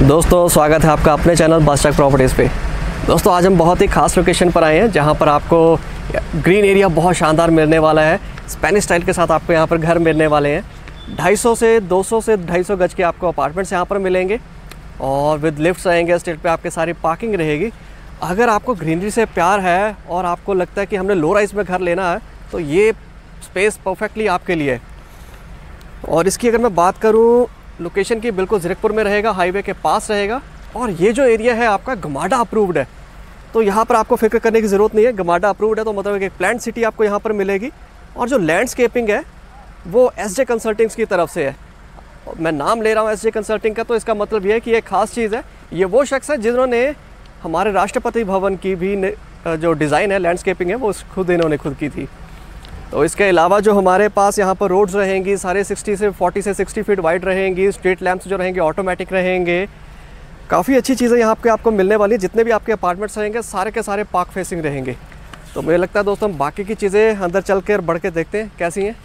दोस्तों स्वागत है आपका अपने चैनल बादशाह प्रॉपर्टीज़ पे। दोस्तों आज हम बहुत ही ख़ास लोकेशन पर आए हैं जहां पर आपको ग्रीन एरिया बहुत शानदार मिलने वाला है। स्पेनिश स्टाइल के साथ आपको यहां पर घर मिलने वाले हैं। 250 से 250 गज के आपको अपार्टमेंट्स यहां पर मिलेंगे और विद लिफ्ट्स रहेंगे। स्ट्रीट पे आपके सारी पार्किंग रहेगी। अगर आपको ग्रीनरी से प्यार है और आपको लगता है कि हमने लो राइज में घर लेना है तो ये स्पेस परफेक्टली आपके लिए है। और इसकी अगर मैं बात करूँ लोकेशन की, बिल्कुल ज़ीरकपुर में रहेगा, हाईवे के पास रहेगा। और ये जो एरिया है आपका गमाडा अप्रूव्ड है, तो यहाँ पर आपको फिक्र करने की ज़रूरत नहीं है। गमाडा अप्रूव्ड है तो मतलब एक प्लांट सिटी आपको यहाँ पर मिलेगी। और जो लैंडस्केपिंग है वो एसजे कंसल्टिंग्स की तरफ से है। मैं नाम ले रहा हूँ एसजे कंसल्टिंग का, तो इसका मतलब ये है कि ये खास चीज़ है। ये वो शख्स है जिन्होंने हमारे राष्ट्रपति भवन की भी जो डिज़ाइन है, लैंडस्केपिंग है, वो इन्होंने खुद की थी। तो इसके अलावा जो हमारे पास यहाँ पर रोड्स रहेंगी सारे 40 से 60 फीट वाइड रहेंगी। स्ट्रीट लैंप्स जो रहेंगे ऑटोमेटिक रहेंगे। काफ़ी अच्छी चीज़ें यहाँ पे आपको मिलने वाली है। जितने भी आपके अपार्टमेंट्स रहेंगे सारे के सारे पार्क फेसिंग रहेंगे। तो मुझे लगता है दोस्तों हम बाकी की चीज़ें अंदर चल कर बढ़ के देखते हैं कैसी हैं।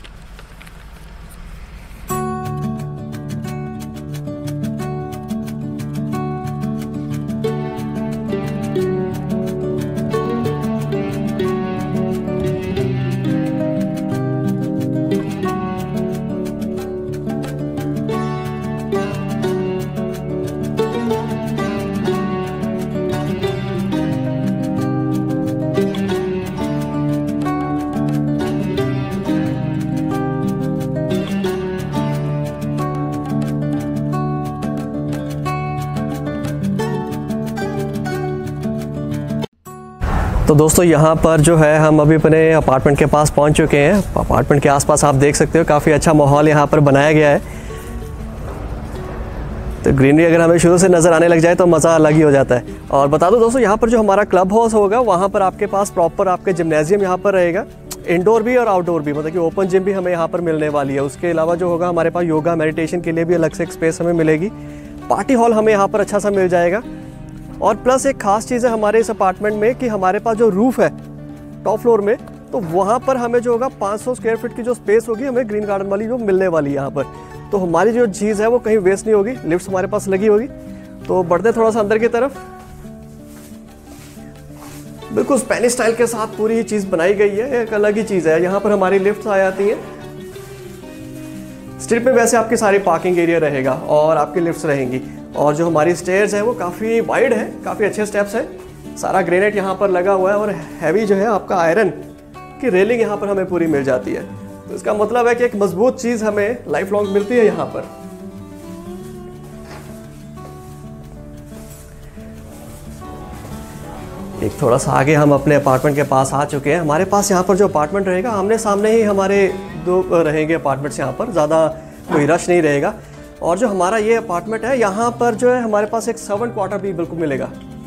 तो दोस्तों यहाँ पर जो है हम अभी अपने अपार्टमेंट के पास पहुँच चुके हैं। अपार्टमेंट के आसपास आप देख सकते हो काफ़ी अच्छा माहौल यहाँ पर बनाया गया है। तो ग्रीनरी अगर हमें शुरू से नज़र आने लग जाए तो मज़ा अलग ही हो जाता है। और बता दो दोस्तों, यहाँ पर जो हमारा क्लब हाउस होगा वहाँ पर आपके पास प्रॉपर आपके जिम्नेजियम यहाँ पर रहेगा, इंडोर भी और आउटडोर भी, मतलब कि ओपन जिम भी हमें यहाँ पर मिलने वाली है। उसके अलावा जो होगा हमारे पास योगा मेडिटेशन के लिए भी अलग से एक स्पेस हमें मिलेगी। पार्टी हॉल हमें यहाँ पर अच्छा सा मिल जाएगा। और प्लस एक ख़ास चीज़ है हमारे इस अपार्टमेंट में कि हमारे पास जो रूफ़ है टॉप फ्लोर में, तो वहाँ पर हमें जो होगा 500 स्क्वायर फीट की जो स्पेस होगी हमें ग्रीन गार्डन वाली जो मिलने वाली है यहाँ पर। तो हमारी जो चीज़ है वो कहीं वेस्ट नहीं होगी। लिफ्ट्स हमारे पास लगी होगी। तो बढ़ते थोड़ा सा अंदर की तरफ। बिल्कुल स्पेनिश स्टाइल के साथ पूरी चीज़ बनाई गई है, एक अलग ही चीज़ है। यहाँ पर हमारी लिफ्ट्स आ जाती हैं। स्ट्रीट में वैसे आपकी सारी पार्किंग एरिया रहेगा और आपकी लिफ्ट्स रहेंगी। और जो हमारी स्टेयर्स है वो काफ़ी वाइड है, काफ़ी अच्छे स्टेप्स हैं। सारा ग्रेनाइट यहाँ पर लगा हुआ है और हैवी जो है आपका आयरन की रेलिंग यहाँ पर हमें पूरी मिल जाती है। तो इसका मतलब है कि एक मजबूत चीज़ हमें लाइफ लॉन्ग मिलती है यहाँ पर। एक थोड़ा सा आगे हम अपने अपार्टमेंट के पास आ चुके हैं। हमारे पास यहाँ पर जो अपार्टमेंट रहेगा आमने सामने ही हमारे दो रहेंगे अपार्टमेंट्स, यहाँ पर ज़्यादा कोई रश नहीं रहेगा। और जो हमारा ये अपार्टमेंट है यहाँ पर जो है हमारे पास एक सर्वेंट क्वार्टर भी बिल्कुल मिलेगा।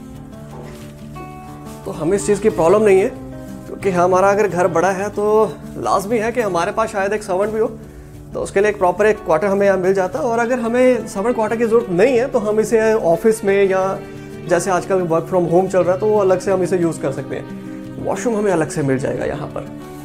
तो हमें इस चीज़ की प्रॉब्लम नहीं है, क्योंकि हमारा अगर घर बड़ा है तो लाजमी है कि हमारे पास शायद एक सर्वेंट भी हो। तो उसके लिए एक प्रॉपर एक क्वार्टर हमें यहाँ मिल जाता है। और अगर हमें सर्वेंट क्वार्टर की ज़रूरत नहीं है तो हम इसे ऑफिस में या जैसे आजकल वर्क फ्रॉम होम चल रहा है तो वो अलग से हम इसे यूज़ कर सकते हैं। वॉशरूम हमें अलग से मिल जाएगा यहाँ पर।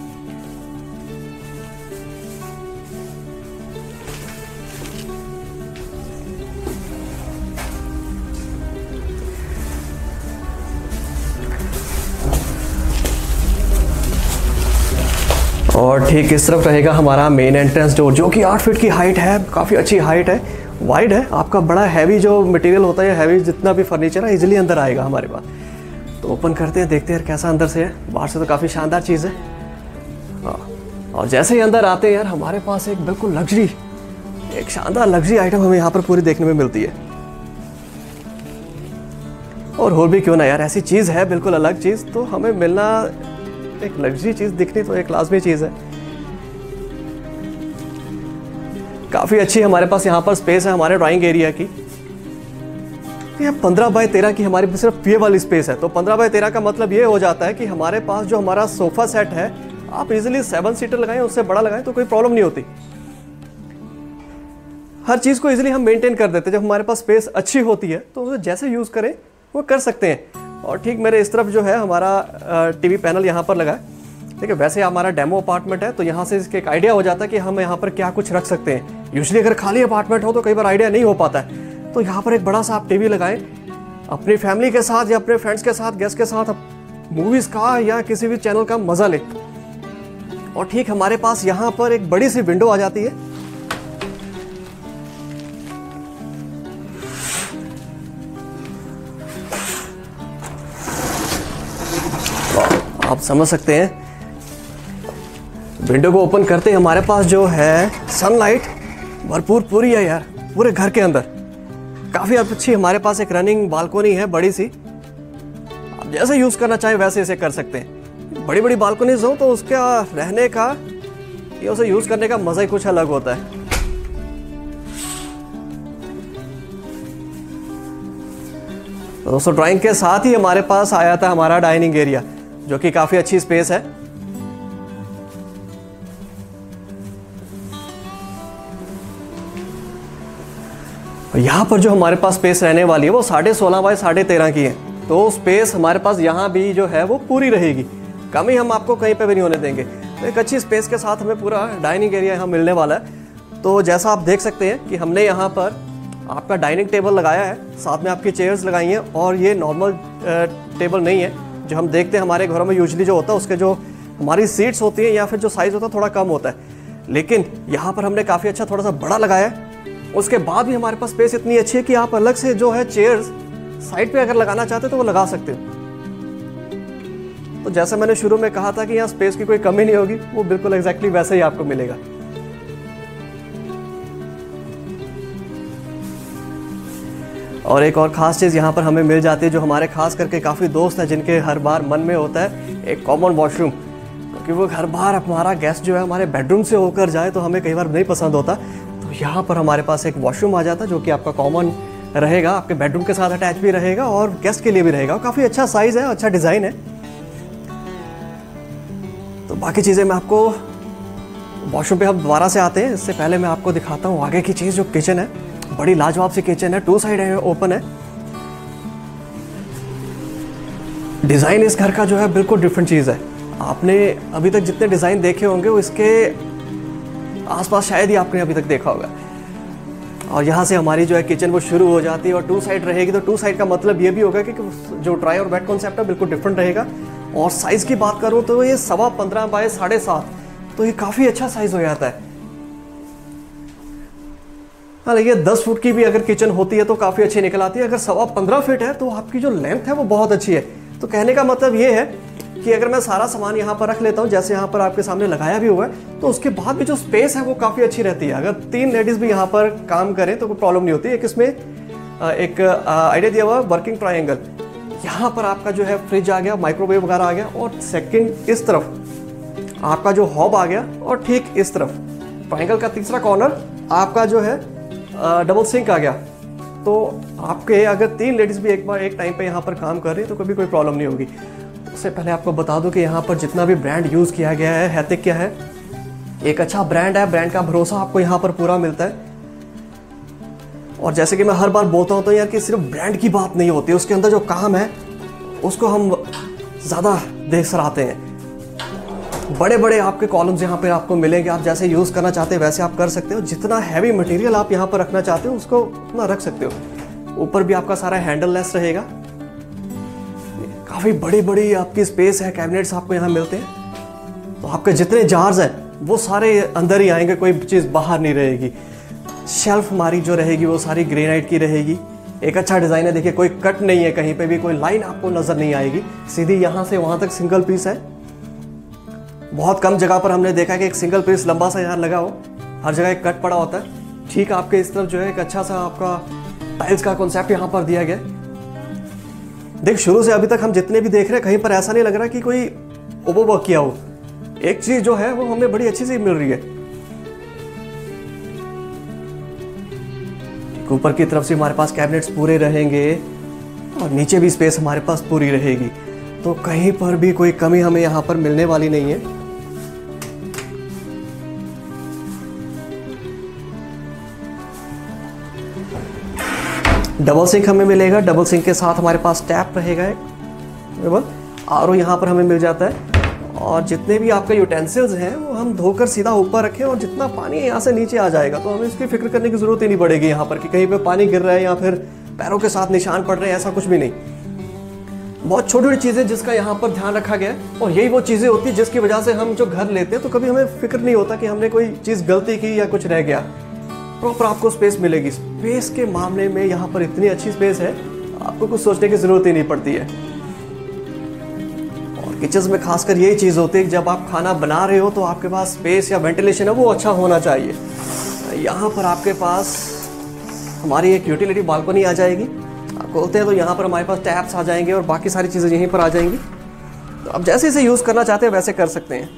और ठीक इस तरफ रहेगा हमारा मेन एंट्रेंस डोर, जो कि 8 फीट की हाइट है, काफ़ी अच्छी हाइट है, वाइड है। आपका बड़ा हैवी जो मटेरियल होता है, हैवी जितना भी फर्नीचर है इजीली अंदर आएगा हमारे पास। तो ओपन करते हैं, देखते हैं कैसा अंदर से है। बाहर से तो काफ़ी शानदार चीज़ है। हाँ, और जैसे ही अंदर आते हैं यार हमारे पास एक बिल्कुल लग्जरी, एक शानदार लग्जरी आइटम हमें यहाँ पर पूरी देखने में मिलती है। और भी क्यों ना यार, ऐसी चीज़ है बिल्कुल अलग चीज़, तो हमें मिलना एक लग्जरी चीज़ दिखनी तो एक लाजमी चीज़ है। काफ़ी अच्छी हमारे पास यहाँ पर स्पेस है हमारे ड्राइंग एरिया की। ये 15 बाय 13 की हमारी सिर्फ ये वाली स्पेस है। तो 15 बाय 13 का मतलब ये हो जाता है कि हमारे पास जो हमारा सोफ़ा सेट है आप इजीली 7 सीटर लगाएं, उससे बड़ा लगाएं तो कोई प्रॉब्लम नहीं होती। हर चीज़ को इजीली हम मेंटेन कर देते हैं। जब हमारे पास स्पेस अच्छी होती है तो उसे जैसे यूज़ करें वो कर सकते हैं। और ठीक मेरे इस तरफ जो है हमारा टीवी पैनल यहाँ पर लगा है। ठीक है, वैसे हमारा डेमो अपार्टमेंट है तो यहाँ से इसके एक आइडिया हो जाता है कि हम यहाँ पर क्या कुछ रख सकते हैं। यूजुअली अगर खाली अपार्टमेंट हो तो कई बार आइडिया नहीं हो पाता है। तो यहाँ पर एक बड़ा सा आप टीवी लगाएं, अपनी फैमिली के साथ या अपने फ्रेंड्स के साथ, गेस्ट के साथ मूवीज़ का या किसी भी चैनल का मज़ा लें। और ठीक हमारे पास यहाँ पर एक बड़ी सी विंडो आ जाती है। आप समझ सकते हैं, विंडो को ओपन करते ही हमारे पास जो है सनलाइट भरपूर पूरी है यार पूरे घर के अंदर। काफ़ी अच्छी हमारे पास एक रनिंग बालकोनी है बड़ी सी, आप जैसे यूज़ करना चाहें वैसे इसे कर सकते हैं। बड़ी बड़ी बालकोनीज हो तो उसका रहने का या उसे यूज़ करने का मज़ा ही कुछ अलग होता है। तो दोस्तों ड्राइंग के साथ ही हमारे पास आया था हमारा डाइनिंग एरिया, जो कि काफ़ी अच्छी स्पेस है। यहाँ पर जो हमारे पास स्पेस रहने वाली है वो 16.5 बाय 13.5 की है, तो स्पेस हमारे पास यहाँ भी जो है वो पूरी रहेगी, कमी हम आपको कहीं पे भी नहीं होने देंगे। तो एक अच्छी स्पेस के साथ हमें पूरा डाइनिंग एरिया यहाँ मिलने वाला है। तो जैसा आप देख सकते हैं कि हमने यहाँ पर आपका डाइनिंग टेबल लगाया है, साथ में आपकी चेयर्स लगाई हैं, और ये नॉर्मल टेबल नहीं है जो हम देखते हैं हमारे घरों में यूजुअली जो होता है, उसके जो हमारी सीट्स होती हैं या फिर जो साइज़ होता है थोड़ा कम होता है, लेकिन यहाँ पर हमने काफ़ी अच्छा थोड़ा सा बड़ा लगाया है। उसके बाद भी हमारे पास स्पेस इतनी अच्छी है कि आप अलग से जो है चेयर्स साइड पे अगर लगाना चाहते हो तो वो लगा सकते हो। तो जैसा मैंने शुरू में कहा था कि यहाँ स्पेस की कोई कमी नहीं होगी, वो बिल्कुल एग्जैक्टली वैसे ही आपको मिलेगा। और एक और ख़ास चीज़ यहाँ पर हमें मिल जाती है, जो हमारे खास करके काफ़ी दोस्त हैं जिनके हर बार मन में होता है एक कॉमन वॉशरूम, क्योंकि वो हर बार हमारा गेस्ट जो है हमारे बेडरूम से होकर जाए तो हमें कई बार नहीं पसंद होता। तो यहाँ पर हमारे पास एक वॉशरूम आ जाता है जो कि आपका कॉमन रहेगा, आपके बेडरूम के साथ अटैच भी रहेगा और गेस्ट के लिए भी रहेगा। काफ़ी अच्छा साइज़ है, अच्छा डिज़ाइन है। तो बाकी चीज़ें मैं आपको वॉशरूम पे हम दोबारा से आते हैं, इससे पहले मैं आपको दिखाता हूँ आगे की चीज़, जो किचन है। बड़ी लाजवाब सी किचन है, 2 साइड है, ओपन है। डिज़ाइन इस घर का जो है बिल्कुल डिफरेंट चीज़ है। आपने अभी तक जितने डिज़ाइन देखे होंगे वो इसके आसपास शायद ही आपने अभी तक देखा होगा। और यहाँ से हमारी जो है किचन वो शुरू हो जाती है और 2 साइड रहेगी। तो 2 साइड का मतलब ये भी होगा कि जो ट्राई और बेड कॉन्सेप्ट है बिल्कुल डिफरेंट रहेगा। और साइज़ की बात करूँ तो ये 15.25 बाय 7.5, तो ये काफ़ी अच्छा साइज़ हो जाता है। हाँ, ये 10 फुट की भी अगर किचन होती है तो काफ़ी अच्छी निकल आती है। अगर 15.25 फीट है तो आपकी जो लेंथ है वो बहुत अच्छी है। तो कहने का मतलब ये है कि अगर मैं सारा सामान यहाँ पर रख लेता हूँ, जैसे यहाँ पर आपके सामने लगाया भी हुआ है, तो उसके बाद भी जो स्पेस है वो काफ़ी अच्छी रहती है। अगर 3 लेडीज़ भी यहाँ पर काम करें तो कोई प्रॉब्लम नहीं होती है। इसमें एक आइडिया दिया हुआ वर्किंग ट्रायंगल, यहाँ पर आपका जो है फ्रिज आ गया, माइक्रोवेव वगैरह आ गया, और सेकंड इस तरफ आपका जो हॉब आ गया, और ठीक इस तरफ ट्रायंगल का तीसरा कॉर्नर आपका जो है डबल सिंक आ गया। तो आपके अगर 3 लेडीज़ भी एक टाइम पे यहाँ पर काम कर रही है तो कभी कोई प्रॉब्लम नहीं होगी। उससे पहले आपको बता दूं कि यहाँ पर जितना भी ब्रांड यूज़ किया गया है हैतिक क्या है, एक अच्छा ब्रांड है। ब्रांड का भरोसा आपको यहाँ पर पूरा मिलता है। और जैसे कि मैं हर बार बोलता हूँ तो यार कि सिर्फ ब्रांड की बात नहीं होती, उसके अंदर जो काम है उसको हम ज़्यादा देख सराहते हैं। बड़े बड़े आपके कॉलम्स यहाँ पे आपको मिलेंगे, आप जैसे यूज़ करना चाहते हैं वैसे आप कर सकते हो। जितना हैवी मटेरियल आप यहाँ पर रखना चाहते हो उसको उतना रख सकते हो। ऊपर भी आपका सारा हैंडल लेस रहेगा। काफ़ी बड़ी बड़ी आपकी स्पेस है, कैबिनेट्स आपको यहाँ मिलते हैं। तो आपके जितने जार्स हैं वो सारे अंदर ही आएंगे, कोई चीज़ बाहर नहीं रहेगी। शेल्फ हमारी जो रहेगी वो सारी ग्रेनाइट की रहेगी। एक अच्छा डिज़ाइन है, देखिए कोई कट नहीं है, कहीं पे भी कोई लाइन आपको नज़र नहीं आएगी। सीधी यहाँ से वहाँ तक सिंगल पीस है। बहुत कम जगह पर हमने देखा कि एक सिंगल पीस लंबा सा यहाँ लगा हो, हर जगह एक कट पड़ा होता है। ठीक आपके इस तरफ जो है एक अच्छा सा आपका टाइल्स का कॉन्सेप्ट यहाँ पर दिया गया। देख, शुरू से अभी तक हम जितने भी देख रहे हैं कहीं पर ऐसा नहीं लग रहा कि कोई ओवरवर्क किया हो। एक चीज जो है वो हमें बड़ी अच्छी सी मिल रही है। ऊपर की तरफ से हमारे पास कैबिनेट्स पूरे रहेंगे और नीचे भी स्पेस हमारे पास पूरी रहेगी। तो कहीं पर भी कोई कमी हमें यहाँ पर मिलने वाली नहीं है। डबल सिंक हमें मिलेगा। डबल सिंक के साथ हमारे पास टैप रहेगा एक, आरओ यहाँ पर हमें मिल जाता है। और जितने भी आपके यूटेंसिल्स हैं वो हम धोकर सीधा ऊपर रखें और जितना पानी यहाँ से नीचे आ जाएगा तो हमें इसकी फिक्र करने की ज़रूरत ही नहीं पड़ेगी यहाँ पर कि कहीं पे पानी गिर रहा है या फिर पैरों के साथ निशान पड़ रहे हैं, ऐसा कुछ भी नहीं। बहुत छोटी छोटी चीज़ें जिसका यहाँ पर ध्यान रखा गया है और यही वो चीज़ें होती है जिसकी वजह से हम जो घर लेते हैं तो कभी हमें फिक्र नहीं होता कि हमने कोई चीज़ गलती की या कुछ रह गया। प्रॉपर आपको स्पेस मिलेगी। स्पेस के मामले में यहाँ पर इतनी अच्छी स्पेस है, आपको कुछ सोचने की ज़रूरत ही नहीं पड़ती है। और किचन में खासकर यही चीज़ होती है कि जब आप खाना बना रहे हो तो आपके पास स्पेस या वेंटिलेशन है वो अच्छा होना चाहिए। यहाँ पर आपके पास हमारी एक यूटिलिटी बालकनी आ जाएगी। आप खोलते हैं तो यहाँ पर हमारे पास टैप्स आ जाएंगे और बाकी सारी चीज़ें यहीं पर आ जाएंगी। तो आप जैसे इसे यूज़ करना चाहते हैं वैसे कर सकते हैं।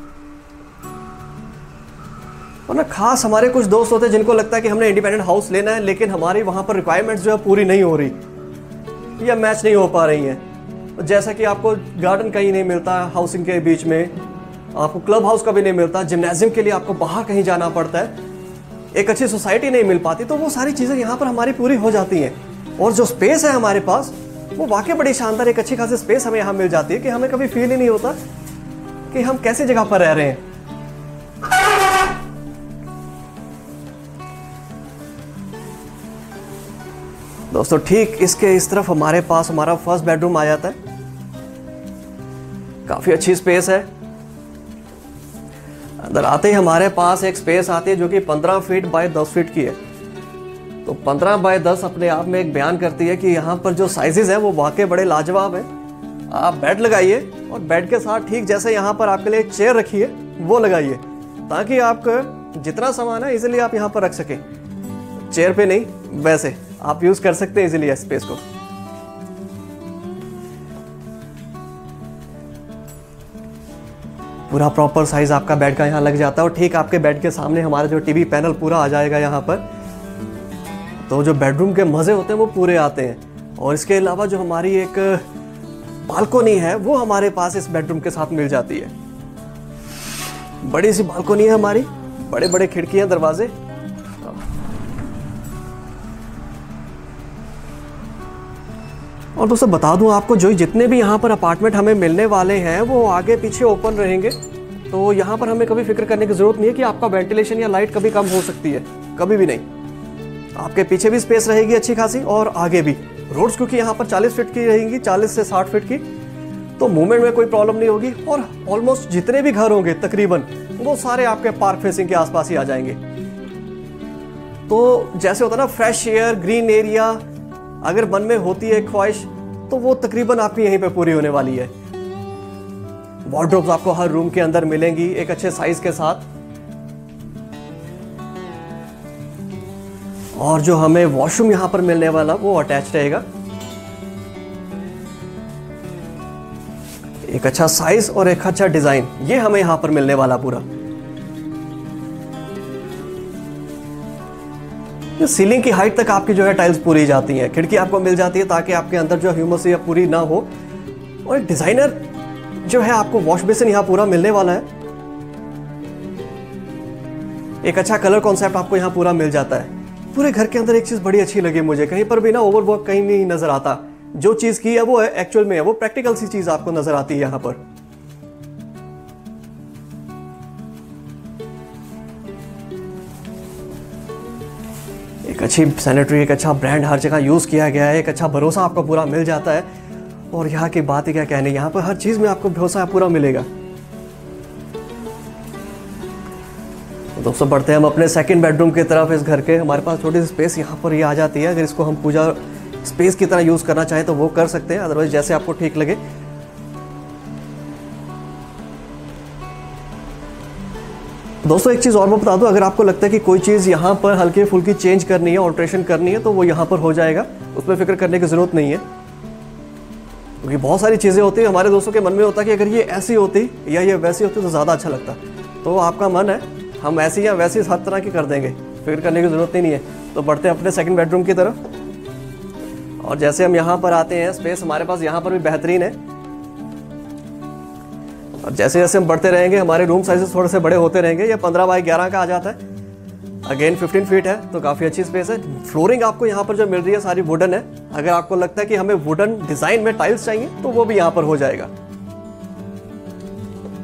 और ना खास हमारे कुछ दोस्त होते हैं जिनको लगता है कि हमने इंडिपेंडेंट हाउस लेना है लेकिन हमारी वहाँ पर रिक्वायरमेंट्स जो है पूरी नहीं हो रही या मैच नहीं हो पा रही हैं। जैसा कि आपको गार्डन कहीं नहीं मिलता हाउसिंग के बीच में, आपको क्लब हाउस का भी नहीं मिलता, जिम्नाजियम के लिए आपको बाहर कहीं जाना पड़ता है, एक अच्छी सोसाइटी नहीं मिल पाती, तो वो सारी चीज़ें यहाँ पर हमारी पूरी हो जाती हैं। और जो स्पेस है हमारे पास वो वाकई बड़ी शानदार, एक अच्छी खासी स्पेस हमें यहाँ मिल जाती है कि हमें कभी फील ही नहीं होता कि हम कैसी जगह पर रह रहे हैं। दोस्तों ठीक इसके इस तरफ हमारे पास हमारा फर्स्ट बेडरूम आ जाता है। काफ़ी अच्छी स्पेस है। अंदर आते ही हमारे पास एक स्पेस आती है जो कि 15 फीट बाय 10 फीट की है। तो 15 बाय 10 अपने आप में एक बयान करती है कि यहाँ पर जो साइजेस हैं वो वाकई बड़े लाजवाब हैं। आप बेड लगाइए और बेड के साथ ठीक जैसे यहाँ पर आपके लिए एक चेयर रखी है वो लगाइए ताकि आपका जितना सामान है इजीली आप यहाँ पर रख सकें। चेयर पे नहीं, वैसे आप यूज़ कर सकते हैं इजीली स्पेस को। पूरा प्रॉपर साइज आपका बेड का यहाँ लग जाता है और ठीक आपके बेड के सामने हमारा जो टीवी पैनल पूरा आ जाएगा यहाँ पर। तो जो बेडरूम के मज़े होते हैं वो पूरे आते हैं। और इसके अलावा जो हमारी एक बालकोनी है वो हमारे पास इस बेडरूम के साथ मिल जाती है। बड़ी सी बालकोनी है हमारी, बड़े बड़े खिड़कियाँ, दरवाजे। और दोस्तों बता दूं आपको, जो जितने भी यहाँ पर अपार्टमेंट हमें मिलने वाले हैं वो आगे पीछे ओपन रहेंगे। तो यहाँ पर हमें कभी फिक्र करने की ज़रूरत नहीं है कि आपका वेंटिलेशन या लाइट कभी कम हो सकती है, कभी भी नहीं। आपके पीछे भी स्पेस रहेगी अच्छी खासी और आगे भी। रोड्स क्योंकि यहाँ पर 40 फीट की रहेंगी, 40 से 60 फीट की, तो मूवमेंट में कोई प्रॉब्लम नहीं होगी। और ऑलमोस्ट जितने भी घर होंगे तकरीबन वो सारे आपके पार्क फेसिंग के आसपास ही आ जाएंगे। तो जैसे होता है ना फ्रेश एयर, ग्रीन एरिया, अगर मन में होती है ख्वाहिश तो वो तकरीबन आपकी यहीं पे पूरी होने वाली है। वार्डरोब्स आपको हर रूम के अंदर मिलेंगी एक अच्छे साइज के साथ। और जो हमें वॉशरूम यहां पर मिलने वाला वो अटैच रहेगा। एक अच्छा साइज और एक अच्छा डिजाइन ये हमें यहां पर मिलने वाला पूरा। सीलिंग की हाइट तक आपकी जो है टाइल्स पूरी जाती हैं। खिड़की आपको मिल जाती है ताकि आपके अंदर जो ह्यूमस या पूरी ना हो। और डिजाइनर जो है आपको वॉश बेसिन यहाँ पूरा मिलने वाला है। एक अच्छा कलर कॉन्सेप्ट आपको यहाँ पूरा मिल जाता है। पूरे घर के अंदर एक चीज बड़ी अच्छी लगी मुझे, कहीं पर भी ना ओवरवर्क कहीं नहीं नजर आता। जो चीज की है वो एक्चुअल में है, वो प्रैक्टिकल सी चीज आपको नजर आती है यहाँ पर। एक अच्छी सैनिटरी, एक अच्छा ब्रांड हर जगह यूज़ किया गया है। एक अच्छा भरोसा आपको पूरा मिल जाता है। और यहाँ की बात ही क्या कहने, यहाँ पर हर चीज़ में आपको भरोसा पूरा मिलेगा। तो दोस्तों बढ़ते हैं हम अपने सेकंड बेडरूम की तरफ। इस घर के हमारे पास थोड़ी सी स्पेस यहाँ पर ये आ जाती है। अगर इसको हम पूजा स्पेस की तरह यूज़ करना चाहें तो वो कर सकते हैं, अदरवाइज जैसे आपको ठीक लगे। दोस्तों एक चीज़ और मैं बता दूं, अगर आपको लगता है कि कोई चीज़ यहाँ पर हल्की फुल्की चेंज करनी है, ऑल्ट्रेशन करनी है, तो वो यहाँ पर हो जाएगा, उसमें फिक्र करने की ज़रूरत नहीं है। क्योंकि बहुत सारी चीज़ें होती हैं हमारे दोस्तों के मन में होता है कि अगर ये ऐसी होती या ये वैसी होती तो ज़्यादा अच्छा लगता। तो आपका मन है, हम ऐसी या वैसी हर तरह की कर देंगे, फिक्र करने की ज़रूरत ही नहीं है। तो बढ़ते हैं अपने सेकंड बेडरूम की तरफ। और जैसे हम यहाँ पर आते हैं, स्पेस हमारे पास यहाँ पर भी बेहतरीन है। और जैसे जैसे हम बढ़ते रहेंगे हमारे रूम साइजेस थोड़े से बड़े होते रहेंगे। ये 15 बाई 11 का आ जाता है। अगेन 15 फीट है तो काफ़ी अच्छी स्पेस है। फ्लोरिंग आपको यहाँ पर जो मिल रही है सारी वुडन है। अगर आपको लगता है कि हमें वुडन डिज़ाइन में टाइल्स चाहिए तो वो भी यहाँ पर हो जाएगा।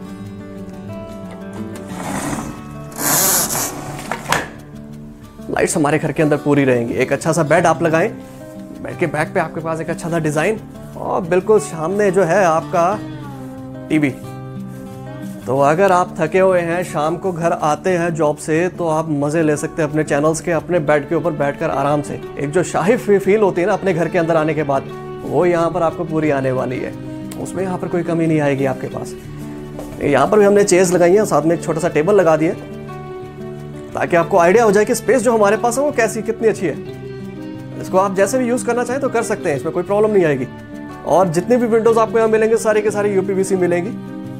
लाइट्स हमारे घर के अंदर पूरी रहेंगी। एक अच्छा सा बेड आप लगाएं, बेड के बैक पे आपके पास एक अच्छा सा डिज़ाइन और बिल्कुल सामने जो है आपका टीवी। तो अगर आप थके हुए हैं, शाम को घर आते हैं जॉब से, तो आप मज़े ले सकते हैं अपने चैनल्स के, अपने बेड के ऊपर बैठकर आराम से। एक जो शाही फील होती है ना अपने घर के अंदर आने के बाद, वो यहाँ पर आपको पूरी आने वाली है। उसमें यहाँ पर कोई कमी नहीं आएगी आपके पास। यहाँ पर भी हमने चेयर्स लगाई हैं, साथ में एक छोटा सा टेबल लगा दिया ताकि आपको आइडिया हो जाए कि स्पेस जो हमारे पास है वो कैसी कितनी अच्छी है। इसको आप जैसे भी यूज़ करना चाहें तो कर सकते हैं, इसमें कोई प्रॉब्लम नहीं आएगी। और जितने भी विंडोज़ आपको यहाँ मिलेंगे सारे के सारे यूपीवीसी मिलेंगी।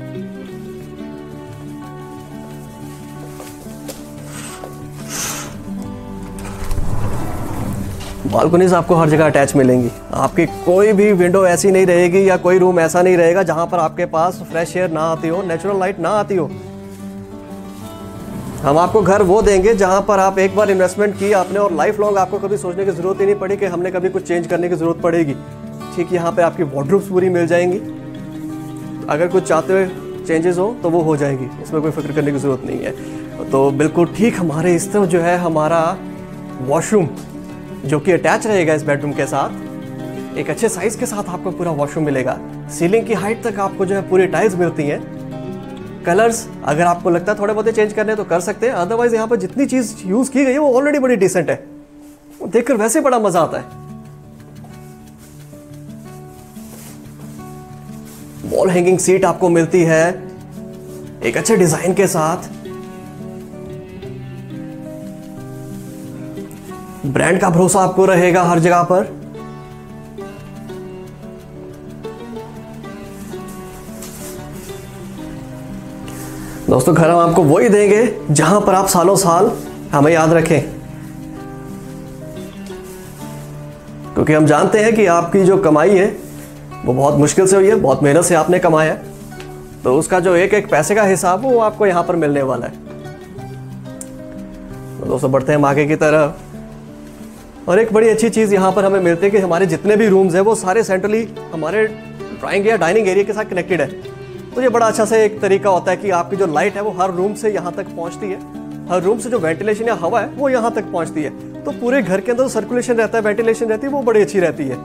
बालकनीज आपको हर जगह अटैच मिलेंगी। आपकी कोई भी विंडो ऐसी नहीं रहेगी या कोई रूम ऐसा नहीं रहेगा जहां पर आपके पास फ्रेश एयर ना आती हो, नेचुरल लाइट ना आती हो। हम आपको घर वो देंगे जहां पर आप एक बार इन्वेस्टमेंट की आपने और लाइफ लॉन्ग आपको कभी सोचने की जरूरत ही नहीं पड़ी कि हमने कभी कुछ चेंज करने की जरूरत पड़ेगी। ठीक, यहाँ पे आपकी वार्डरोब्स पूरी मिल जाएंगी। अगर कुछ चाहते हुए चेंजेस हो तो वो हो जाएंगी, इसमें कोई फिक्र करने की जरूरत नहीं है। तो बिल्कुल ठीक हमारे इस तरफ जो है हमारा वॉशरूम जो कि अटैच रहेगा इस बेडरूम के साथ, एक अच्छे साइज के साथ आपको पूरा वॉशरूम मिलेगा। सीलिंग की हाइट तक आपको जो है पूरी टाइल्स मिलती हैं। कलर्स अगर आपको लगता है थोड़े बहुत चेंज करने तो कर सकते हैं, अदरवाइज यहाँ पर जितनी चीज यूज की गई है वो ऑलरेडी बड़ी डिसेंट है, वो देखकर वैसे बड़ा मजा आता है। वॉल हैंगिंग सीट आपको मिलती है एक अच्छे डिजाइन के साथ। ब्रांड का भरोसा आपको रहेगा हर जगह पर। दोस्तों घर हम आपको वही देंगे जहां पर आप सालों साल हमें याद रखें, क्योंकि हम जानते हैं कि आपकी जो कमाई है वो बहुत मुश्किल से हुई है, बहुत मेहनत से आपने कमाया है। तो उसका जो एक एक पैसे का हिसाब वो आपको यहां पर मिलने वाला है। तो दोस्तों बढ़ते हैं हम आगे की तरफ। और एक बड़ी अच्छी चीज़ यहाँ पर हमें मिलती है कि हमारे जितने भी रूम्स हैं वो सारे सेंट्रली हमारे ड्राइंग या डाइनिंग एरिया के साथ कनेक्टेड है। तो ये बड़ा अच्छा से एक तरीका होता है कि आपकी जो लाइट है वो हर रूम से यहाँ तक पहुँचती है, हर रूम से जो वेंटिलेशन या हवा है वो यहाँ तक पहुँचती है। तो पूरे घर के अंदर जो सर्कुलेशन रहता है, वेंटिलेशन रहती है, वो बड़ी अच्छी रहती है।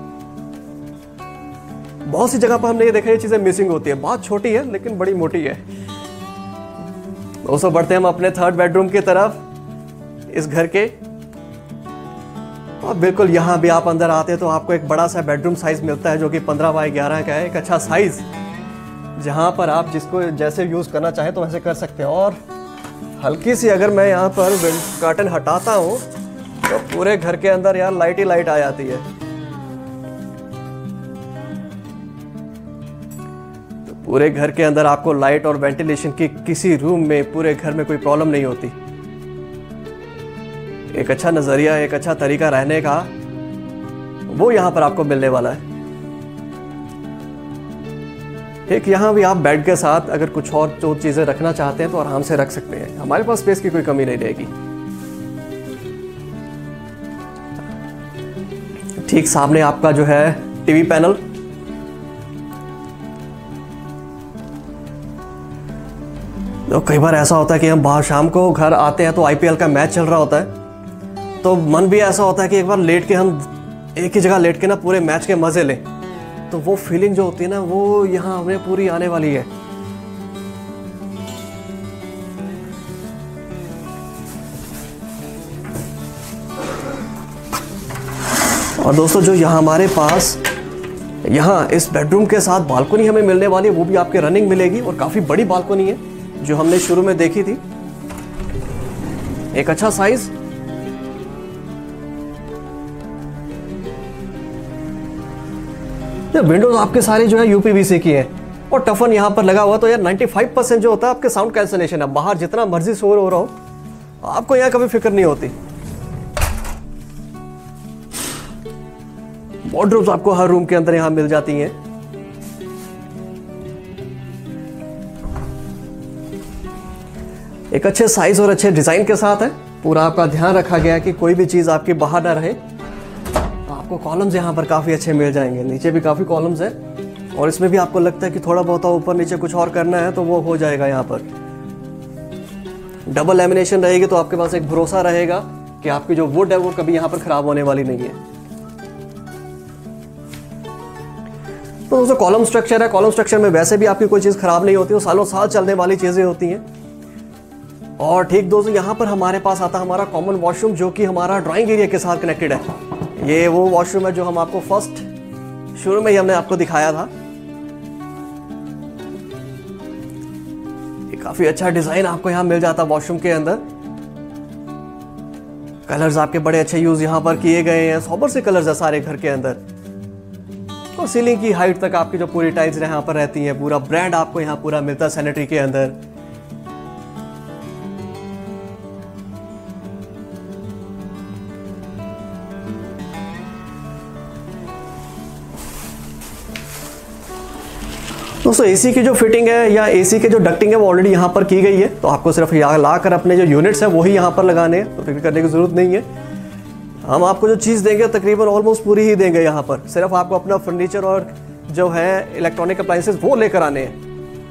बहुत सी जगह पर हमने ये देखा ये चीज़ें मिसिंग होती है, बहुत छोटी है लेकिन बड़ी मोटी है। दोस्तों बढ़ते हैं हम अपने थर्ड बेडरूम की तरफ इस घर के। और बिल्कुल यहाँ भी आप अंदर आते हैं तो आपको एक बड़ा सा बेडरूम साइज मिलता है जो कि 15x11 का है, एक अच्छा साइज जहाँ पर आप जिसको जैसे यूज़ करना चाहें तो वैसे कर सकते हैं। और हल्की सी अगर मैं यहाँ पर कर्टन हटाता हूँ तो पूरे घर के अंदर यार लाइट ही लाइट आ जाती है। तो पूरे घर के अंदर आपको लाइट और वेंटिलेशन की किसी रूम में पूरे घर में कोई प्रॉब्लम नहीं होती। एक अच्छा नज़रिया, एक अच्छा तरीका रहने का वो यहाँ पर आपको मिलने वाला है। एक यहाँ भी आप बेड के साथ अगर कुछ और जो चीज़ें रखना चाहते हैं तो आराम से रख सकते हैं, हमारे पास स्पेस की कोई कमी नहीं रहेगी। ठीक सामने आपका जो है टीवी पैनल, तो कई बार ऐसा होता है कि हम बाहर शाम को घर आते हैं तो आईपीएल का मैच चल रहा होता है, तो मन भी ऐसा होता है कि एक बार लेट के हम एक ही जगह लेट के ना पूरे मैच के मजे लें। तो वो फीलिंग जो होती है ना वो यहाँ हमें पूरी आने वाली है। और दोस्तों जो यहाँ हमारे पास यहाँ इस बेडरूम के साथ बालकनी हमें मिलने वाली है वो भी आपके रनिंग मिलेगी और काफ़ी बड़ी बालकनी है जो हमने शुरू में देखी थी। एक अच्छा साइज, विंडोज आपके सारे जो है यूपीवीसी की है और टफन यहाँ पर लगा हुआ। तो यार 95% जो होता है आपके साउंड कैंसलेशन है, बाहर जितना मर्जी शोर हो रहा हो आपको यहाँ कभी फिक्र नहीं होती। वार्डरोब्स आपको हर रूम के अंदर यहाँ मिल जाती हैं। एक अच्छे साइज और अच्छे डिजाइन के साथ है। पूरा आपका ध्यान रखा गया है कि कोई भी चीज आपकी बाहर ना रहे। आपको कॉलम्स यहाँ पर काफ़ी अच्छे मिल जाएंगे, नीचे भी काफ़ी कॉलम्स हैं और इसमें भी आपको लगता है कि थोड़ा बहुत ऊपर नीचे कुछ और करना है तो वो हो जाएगा। यहाँ पर डबल लैमिनेशन रहेगी तो आपके पास एक भरोसा रहेगा कि आपकी जो वुड है वो कभी यहाँ पर ख़राब होने वाली नहीं है। तो दोस्तों कॉलम स्ट्रक्चर है, कॉलम स्ट्रक्चर में वैसे भी आपकी कोई चीज़ ख़राब नहीं होती, वो सालों साल चलने वाली चीज़ें होती हैं। और ठीक दोस्तों यहाँ पर हमारे पास आता है हमारा कॉमन वॉशरूम, जो कि हमारा ड्राइंग एरिया के साथ कनेक्टेड है। ये वो वॉशरूम है जो हम आपको फर्स्ट शुरू में ही हमने आपको दिखाया था। ये काफी अच्छा डिजाइन आपको यहाँ मिल जाता है वॉशरूम के अंदर। कलर्स आपके बड़े अच्छे यूज यहाँ पर किए गए हैं, सोबर से कलर्स है सारे घर के अंदर। और सीलिंग की हाइट तक आपकी जो पूरी टाइल्स यहाँ पर रहती हैं, पूरा ब्रांड आपको यहाँ पूरा मिलता है सैनिटरी के अंदर। दोस्तों एसी की जो फिटिंग है या एसी के जो डक्टिंग है वो ऑलरेडी यहाँ पर की गई है, तो आपको सिर्फ यहाँ लाकर अपने जो यूनिट्स हैं वही यहाँ पर लगाने हैं, तो फिक्र करने की जरूरत नहीं है। हम आपको जो चीज़ देंगे तकरीबन ऑलमोस्ट पूरी ही देंगे यहाँ पर, सिर्फ आपको अपना फर्नीचर और जो है इलेक्ट्रॉनिक अप्लायंसेस वो लेकर आने हैं।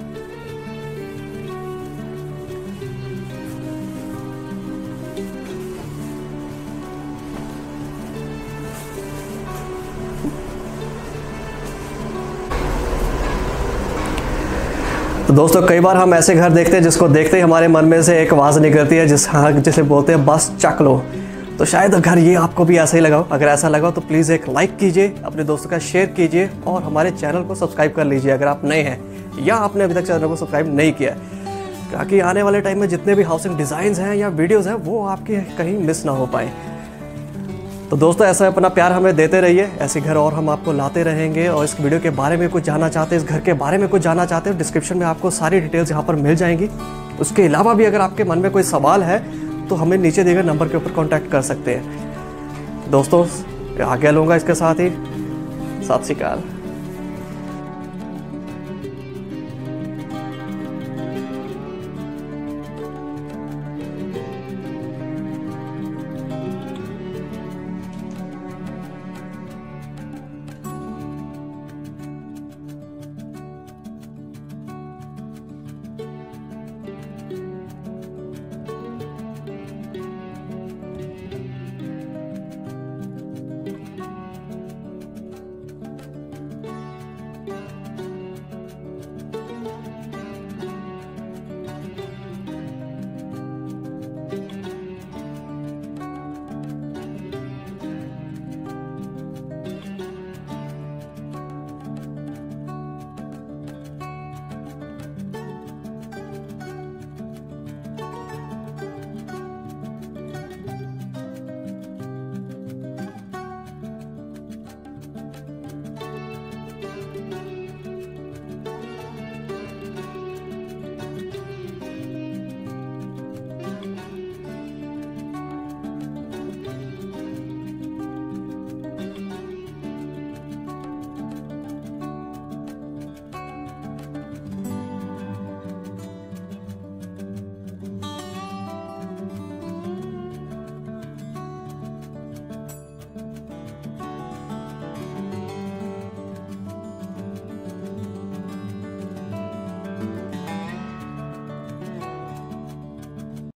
तो दोस्तों कई बार हम ऐसे घर देखते हैं जिसको देखते ही हमारे मन में से एक आवाज़ निकलती है जिसे बोलते हैं बस चक लो। तो शायद घर ये आपको भी ऐसा ही लगाओ। अगर ऐसा लगा तो प्लीज़ एक लाइक कीजिए, अपने दोस्तों का शेयर कीजिए और हमारे चैनल को सब्सक्राइब कर लीजिए अगर आप नए हैं या आपने अभी तक चैनल को सब्सक्राइब नहीं किया, ताकि आने वाले टाइम में जितने भी हाउसिंग डिज़ाइंस हैं या वीडियोज़ हैं वो आपके कहीं मिस ना हो पाए। तो दोस्तों ऐसा अपना प्यार हमें देते रहिए, ऐसे घर और हम आपको लाते रहेंगे। और इस वीडियो के बारे में कुछ जानना चाहते हैं, इस घर के बारे में कुछ जानना चाहते हैं, डिस्क्रिप्शन में आपको सारी डिटेल्स यहाँ पर मिल जाएंगी। उसके अलावा भी अगर आपके मन में कोई सवाल है तो हमें नीचे दिए गए नंबर के ऊपर कॉन्टैक्ट कर सकते हैं। दोस्तों आगे लूँगा इसके साथ ही, सत श्री अकाल।